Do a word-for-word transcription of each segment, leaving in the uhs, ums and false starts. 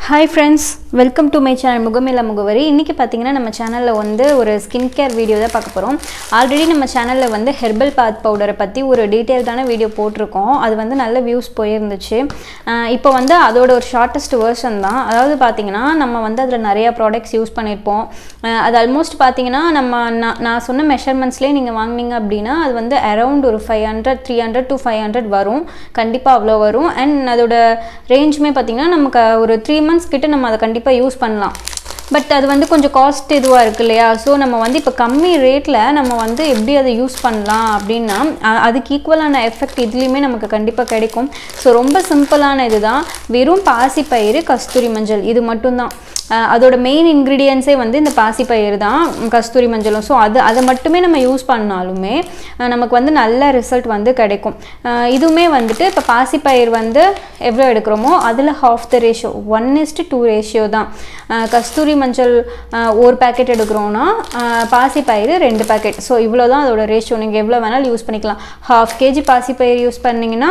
Hi friends, welcome to my channel Mugam Illaa Mugavari. இன்னைக்கு பாத்தீங்கன்னா நம்ம சேனல்ல வந்து ஒரு ஸ்கின் கேர் வீடியோ தான் பார்க்க போறோம். ஆல்ரெடி நம்ம சேனல்ல வந்து herbal bath powder பத்தி ஒரு டீடைல்டான வீடியோ போட்டுருக்கோம். அது வந்து நல்ல வியூஸ் போயிருந்துச்சு. இப்போ வந்து அதோட ஒரு ஷார்ட்டஸ்ட் வெர்ஷன் தான். அதாவது பாத்தீங்கன்னா நம்ம வந்து அதுல நிறைய ப்ராடக்ட்ஸ் யூஸ் பண்ணிருப்போம். அது ஆல்மோஸ்ட் பாத்தீங்கன்னா நம்ம நான் சொன்ன மெஷர்மென்ட்ஸ்லயே நீங்க வாங்குனீங்க அப்படினா அது வந்து அரௌண்ட் ஒரு five hundred three hundred to five hundred வரும். கண்டிப்பா அவ்ளோ வரும். and அதோட ரேஞ்ச்மே பாத்தீங்கன்னா நமக்கு ஒரு three months கிட்ட நம்ம அத கண்டிப்பா யூஸ் பண்ணலாம். பட் அது வந்து கொஞ்சம் காஸ்ட் இதுவா இருக்கு இல்லையா? சோ நம்ம வந்து இப்ப கம்மி ரேட்ல நம்ம வந்து எப்படி அதை யூஸ் பண்ணலாம் அப்படினா அதுக்கு ஈக்குவலான எஃபெக்ட் இதுலயுமே நமக்கு கண்டிப்பா கிடைக்கும். சோ ரொம்ப சிம்பிளான இதுதான். வெறும் பாசிப்பயிறு, கஸ்தூரி மஞ்சள் இது மட்டும் தான். அதோட மெயின் இன்கிரிடியன்ட்ஸே வந்து இந்த பாசிப்பயிறு தான், கஸ்தூரி மஞ்சளும். ஸோ அது அதை மட்டுமே நம்ம யூஸ் பண்ணாலுமே நமக்கு வந்து நல்ல ரிசல்ட் வந்து கிடைக்கும். இதுவுமே வந்துட்டு இப்போ பாசிப்பயிறு வந்து எவ்வளோ எடுக்கிறோமோ அதில் half the ratio one is to two ratio தான். கஸ்தூரி மஞ்சள் ஒரு பேக்கெட் எடுக்கிறோன்னா பாசிப்பயிறு ரெண்டு பேக்கெட். ஸோ இவ்வளோ தான் அதோட ரேஷியோ. நீங்கள் எவ்வளோ வேணாலும் யூஸ் பண்ணிக்கலாம். ஹாஃப் கேஜி பாசிப்பயிறு யூஸ் பண்ணிங்கன்னா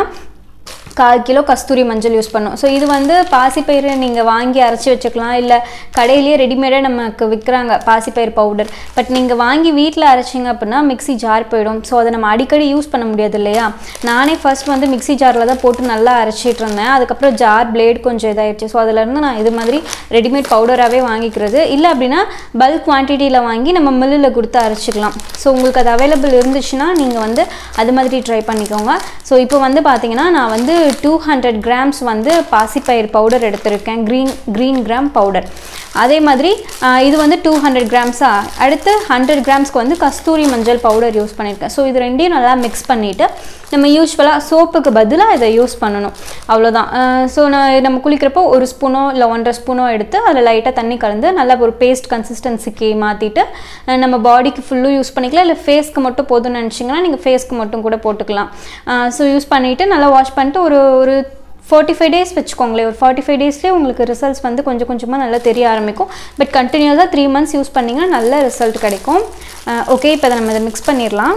கால் கிலோ கஸ்தூரி மஞ்சள் யூஸ் பண்ணும். ஸோ இது வந்து பாசிப்பயிறு நீங்கள் வாங்கி அரைச்சி வச்சுக்கலாம், இல்லை கடையிலேயே ரெடிமேடாக நமக்கு விற்கிறாங்க பாசிப்பயிறு பவுடர். பட் நீங்கள் வாங்கி வீட்டில் அரைச்சிங்க அப்படின்னா மிக்சி ஜார் போயிடும். ஸோ அதை நம்ம அடிக்கடி யூஸ் பண்ண முடியாது இல்லையா? நானே ஃபர்ஸ்ட் வந்து மிக்சி ஜாரில் தான் போட்டு நல்லா அரைச்சிட்டு இருந்தேன். அதுக்கப்புறம் ஜார் பிளேட் கொஞ்சம் இதாகிடுச்சு. ஸோ அதிலேருந்து நான் இது மாதிரி ரெடிமேட் பவுடராகவே வாங்கிக்கிறது. இல்லை அப்படின்னா பல்க் குவான்டிட்டியில் வாங்கி நம்ம மில்லில் கொடுத்து அரைச்சிக்கலாம். ஸோ உங்களுக்கு அது அவைலபிள் இருந்துச்சுன்னா நீங்கள் வந்து அது மாதிரி ட்ரை பண்ணிக்கோங்க. ஸோ இப்போ வந்து பார்த்தீங்கன்னா நான் வந்து two hundred grams வந்து பாசிப்பயிறு பவுடர் எடுத்திருக்கேன், green green gram பவுடர். அதே மாதிரி இது வந்து two hundred grams. அடுத்து one hundred grams வந்து கஸ்தூரி மஞ்சள் பவுடர் யூஸ் பண்ணியிருக்கேன். ஸோ இது ரெண்டையும் நல்லா மிக்ஸ் பண்ணிவிட்டு நம்ம யூஸ்வலாக சோப்புக்கு பதிலாக இதை யூஸ் பண்ணணும், அவ்வளோதான். ஸோ நான் நம்ம குளிக்கிறப்போ ஒரு ஸ்பூனோ இல்லை ஒன்றரை ஸ்பூனோ எடுத்து அதில் லைட்டாக தண்ணி கலந்து நல்லா ஒரு பேஸ்ட் கன்சிஸ்டன்சிக்கு மாற்றிட்டு நம்ம பாடிக்கு ஃபுல்லும் யூஸ் பண்ணிக்கலாம். இல்லை ஃபேஸ்க்கு மட்டும் போதும்னு நினச்சிங்கன்னா நீங்கள் ஃபேஸ்க்கு மட்டும் கூட போட்டுக்கலாம். ஸோ யூஸ் பண்ணிவிட்டு நல்லா வாஷ் பண்ணிட்டு ஒரு ஒரு ஃபார்ட்டி ஃபைவ் டேஸ் வச்சுக்கோங்களேன். ஒரு ஃபார்ட்டி ஃபைவ் டேஸ்லேயே உங்களுக்கு ரிசல்ட்ஸ் வந்து கொஞ்சம் கொஞ்சமாக நல்லா தெரிய ஆரம்பிக்கும். பட் கண்டினியூஸாக த்ரீ மந்த்ஸ் யூஸ் பண்ணிங்கன்னா நல்ல ரிசல்ட் கிடைக்கும். ஓகே, இப்போ அதை நம்ம இதை மிக்ஸ் பண்ணிடலாம்.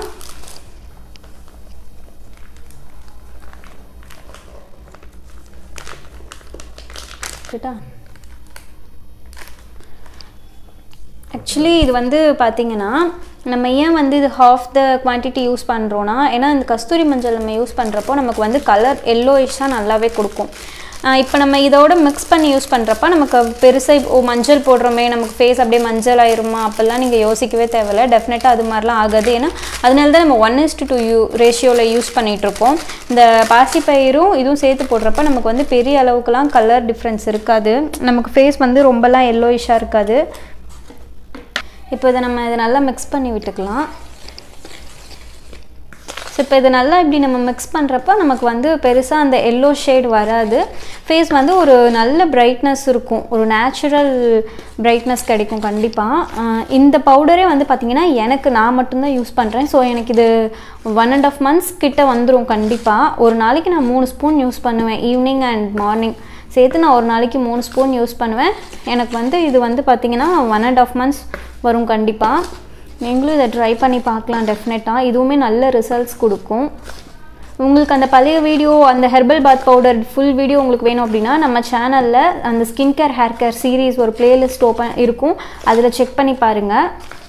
ஆக்சுவலி இது வந்து பார்த்தீங்கன்னா நம்ம ஏன் வந்து இது ஹாஃப் த குவான்டிட்டி யூஸ் பண்ணுறோன்னா, ஏன்னா இந்த கஸ்தூரி மஞ்சள் நம்ம யூஸ் பண்ணுறப்போ நமக்கு வந்து கலர் எல்லோயிஷாக நல்லாவே கொடுக்கும். இப்போ நம்ம இதோட மிக்ஸ் பண்ணி யூஸ் பண்ணுறப்ப நமக்கு பெருசாக ஓ மஞ்சள் போடுறோமே நமக்கு ஃபேஸ் அப்படியே மஞ்சள் ஆயிருமா அப்போல்லாம் நீங்கள் யோசிக்கவே தேவையில்லை. டெஃபினட்டாக அது மாதிரிலாம் ஆகாது. ஏன்னா அதனால தான் நம்ம ஒன் இஸ்டு டூ யூ ரேஷியோவில் யூஸ் பண்ணிகிட்ருக்கோம். இந்த பாசிப்பயிரும் இதுவும் சேர்த்து போடுறப்ப நமக்கு வந்து பெரிய அளவுக்குலாம் கலர் டிஃப்ரென்ஸ் இருக்காது. நமக்கு ஃபேஸ் வந்து ரொம்பலாம் எல்லோயிஷாக இருக்காது. இப்போ இதை நம்ம இதை நல்லா மிக்ஸ் பண்ணி விட்டுக்கலாம். ஸோ இப்போ இது நல்லா இப்படி நம்ம மிக்ஸ் பண்ணுறப்ப நமக்கு வந்து பெருசாக அந்த எல்லோ ஷேட் வராது. ஃபேஸ் வந்து ஒரு நல்ல பிரைட்னஸ் இருக்கும், ஒரு நேச்சுரல் பிரைட்னஸ் கிடைக்கும் கண்டிப்பாக. இந்த பவுடரே வந்து பார்த்திங்கன்னா எனக்கு நான் மட்டும்தான் யூஸ் பண்ணுறேன். ஸோ எனக்கு இது ஒன் அண்ட் ஆஃப் மந்த்ஸ் கிட்ட வந்துடும் கண்டிப்பாக. ஒரு நாளைக்கு நான் மூணு ஸ்பூன் யூஸ் பண்ணுவேன், ஈவினிங் அண்ட் மார்னிங் சேர்த்து நான் ஒரு நாளைக்கு மூணு ஸ்பூன் யூஸ் பண்ணுவேன். எனக்கு வந்து இது வந்து பார்த்திங்கன்னா ஒன் அண்ட் ஆஃப் மந்த்ஸ் வரும் கண்டிப்பாக. நீங்களும் இதை ட்ரை பண்ணி பார்க்கலாம் டெஃபினட்டாக. இதுவுமே நல்ல ரிசல்ட்ஸ் கொடுக்கும். உங்களுக்கு அந்த பழைய வீடியோ அந்த herbal bath powder full video உங்களுக்கு வேணும் அப்படின்னா நம்ம சேனலில் அந்த skin care hair care series ஒரு பிளேலிஸ்ட் ஓப்பன் இருக்கும், அதில் செக் பண்ணி பாருங்கள்.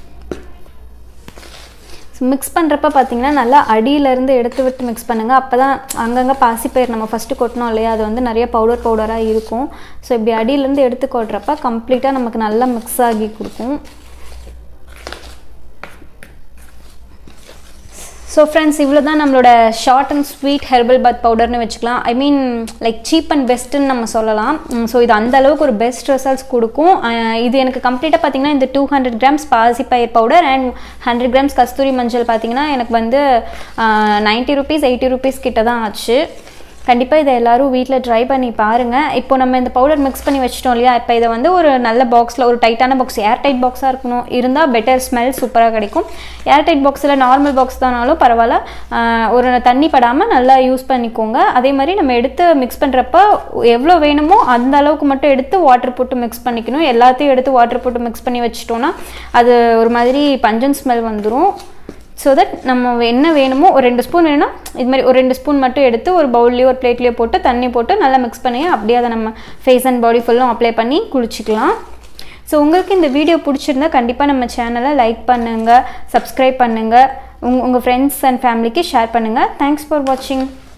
மிக்ஸ் பண்ணுறப்ப பார்த்தீங்கன்னா நல்லா அடியிலேருந்து எடுத்து விட்டு மிக்ஸ் பண்ணுங்கள். அப்போ தான் அங்கங்கே பாசிப்பயிர் நம்ம ஃபஸ்ட்டு கொட்டினோம் இல்லையா, அது வந்து நிறைய பவுடர் பவுடராக இருக்கும். ஸோ இப்படி அடியிலேருந்து எடுத்து கொட்டுறப்ப கம்ப்ளீட்டாக நமக்கு நல்லா மிக்ஸ் ஆகி கொடுக்கும். ஸோ ஃப்ரெண்ட்ஸ், இவ்வளோ தான் நம்மளோட short and sweet herbal bath பவுடர்னு வச்சுக்கலாம். I mean like cheap and பெஸ்ட்டுன்னு நம்ம சொல்லலாம். ஸோ இது அந்த அளவுக்கு ஒரு பெஸ்ட் ரிசல்ட்ஸ் கொடுக்கும். இது எனக்கு கம்ப்ளீட்டாக பார்த்தீங்கன்னா இந்த டூ ஹண்ட்ரட் கிராம்ஸ் பாசிப்பயிர் பவுடர் அண்ட் ஹண்ட்ரட் கிராம்ஸ் கஸ்தூரி மஞ்சள் பார்த்தீங்கன்னா எனக்கு வந்து நைன்ட்டி ருபீஸ் எயிட்டி ருபீஸ் கிட்ட தான் ஆச்சு. கண்டிப்பாக இதை எல்லோரும் வீட்டில் ட்ரை பண்ணி பாருங்கள். இப்போ நம்ம இந்த பவுடர் மிக்ஸ் பண்ணி வச்சிட்டோம் இல்லையா, இப்போ இதை வந்து ஒரு நல்ல பாக்ஸில் ஒரு டைட்டான பாக்ஸ், ஏர் டைட் பாக்ஸாக இருக்கணும் இருந்தால் பெட்டர், ஸ்மெல் சூப்பராக கிடைக்கும். ஏர் டைட் பாக்ஸில் நார்மல் பாக்ஸ் தானாலும் பரவாயில்ல, ஒரு தண்ணி படாமல் நல்லா யூஸ் பண்ணிக்கோங்க. அதே மாதிரி நம்ம எடுத்து மிக்ஸ் பண்ணுறப்ப எவ்வளோ வேணுமோ அந்த அளவுக்கு மட்டும் எடுத்து வாட்டர் போட்டு மிக்ஸ் பண்ணிக்கணும். எல்லாத்தையும் எடுத்து வாட்டர் போட்டு மிக்ஸ் பண்ணி வச்சிட்டோன்னா அது ஒரு மாதிரி பஞ்சன் ஸ்மெல் வந்துடும். ஸோ தட் நம்ம என்ன வேணுமோ ஒரு ரெண்டு ஸ்பூன் வேணும்னா இது மாதிரி ஒரு ரெண்டு ஸ்பூன் மட்டும் எடுத்து ஒரு பவுல்லையோ ஒரு பிளேட்லேயோ போட்டு தண்ணி போட்டு நல்லா மிக்ஸ் பண்ணி அப்படியே அதை நம்ம ஃபேஸ் அண்ட் பாடி ஃபுல்லும் அப்ளை பண்ணி குளிச்சிக்கலாம். ஸோ உங்களுக்கு இந்த வீடியோ பிடிச்சிருந்தா கண்டிப்பாக நம்ம சேனலை லைக் பண்ணுங்கள், சப்ஸ்கிரைப் பண்ணுங்கள், உங் உங்கள் ஃப்ரெண்ட்ஸ் அண்ட் ஃபேமிலிக்கு ஷேர் பண்ணுங்கள். தேங்க்ஸ் ஃபார் வாட்சிங்.